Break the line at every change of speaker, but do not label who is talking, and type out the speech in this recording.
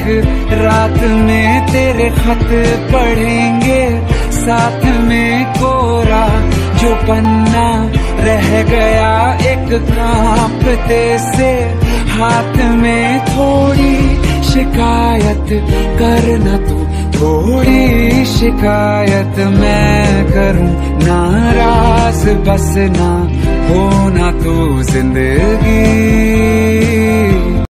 रात में तेरे खत पढ़ेंगे, साथ में कोरा जो पन्ना रह गया एक कांपते से हाथ में। थोड़ी शिकायत करना तू, थोड़ी शिकायत मैं करूं, नाराज बस ना होना तू जिंदगी।